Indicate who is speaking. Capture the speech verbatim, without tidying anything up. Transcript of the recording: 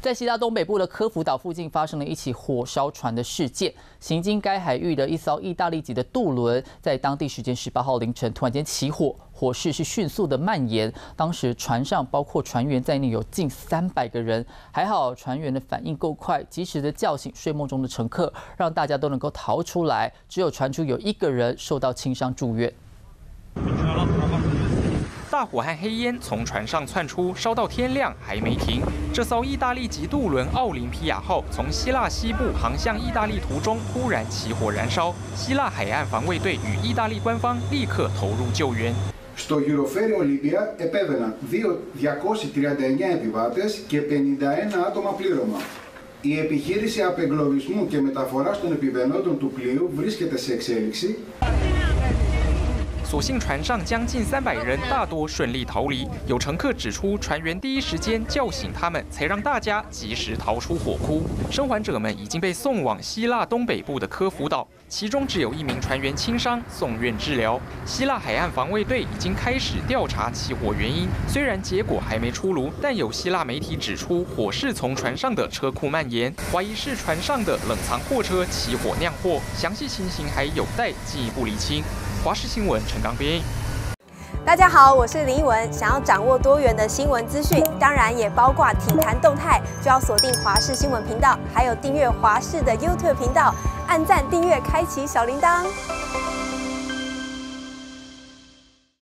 Speaker 1: 在希腊东北部的科孚岛附近发生了一起火烧船的事件。行经该海域的一艘意大利籍的渡轮，在当地时间十八号凌晨突然间起火，火势是迅速的蔓延。当时船上包括船员在内有近三百个人，还好船员的反应够快，及时的叫醒睡梦中的乘客，让大家都能够逃出来。只有传出有一个人受到轻伤住院。
Speaker 2: 大火和黑烟从船上窜出，烧到天亮还没停。这艘意大利籍渡轮“奥林匹亚号”从希腊西部航向意大利途中，突然起火燃烧。希腊海岸防卫队与意大利官方立刻投入救援。
Speaker 3: Στο Euroferi Olympia επέβαιναν διακόσιοι τριάντα εννέα επιβάτες και πενήντα ένα άτομα πλήρωμα. Η επιχείρηση απεγκλωβισμού και μεταφοράς των επιβαινόντων του πλοίου βρίσκεται σε εξέλιξη.
Speaker 2: 所幸船上将近三百人，大多顺利逃离。有乘客指出，船员第一时间叫醒他们，才让大家及时逃出火窟。生还者们已经被送往希腊东北部的科孚岛，其中只有一名船员轻伤，送院治疗。希腊海岸防卫队已经开始调查起火原因，虽然结果还没出炉，但有希腊媒体指出，火势从船上的车库蔓延，怀疑是船上的冷藏货车起火酿祸，详细情形还有待进一步厘清。 华视新闻陈刚编译。
Speaker 4: 大家好，我是林依文。想要掌握多元的新闻资讯，当然也包括体坛动态，就要锁定华视新闻频道，还有订阅华视的 YouTube 频道，按赞、订阅、开启小铃铛。